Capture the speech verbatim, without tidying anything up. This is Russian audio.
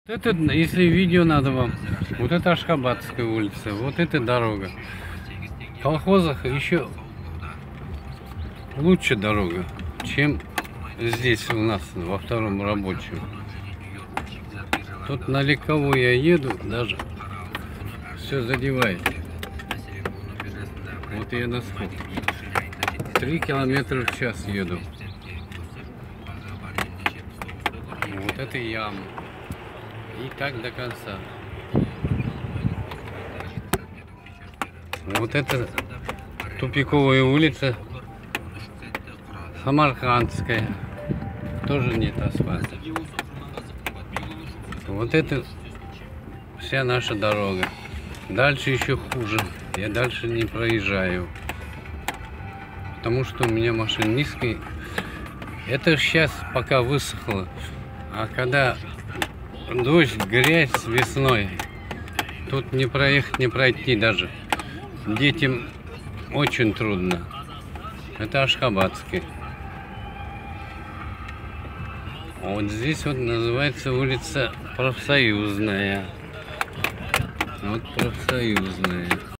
Это, если видео надо вам, вот это Ашхабадская улица, вот эта дорога. В колхозах еще лучше дорога, чем здесь у нас во втором рабочем. Тут на Легковой я еду, даже все задевает. Вот я на сколько? Три километра в час еду. Вот это яма. И так до конца. Вот это тупиковая улица Самаркандская. Тоже нет асфальта. Вот это вся наша дорога. Дальше еще хуже. Я дальше не проезжаю. Потому что у меня машина низкая. Это сейчас пока высохло. А когда дождь, грязь весной, тут не проехать, не пройти даже. Детям очень трудно. Это Ашхабадский. Вот здесь вот называется улица Профсоюзная. Вот Профсоюзная.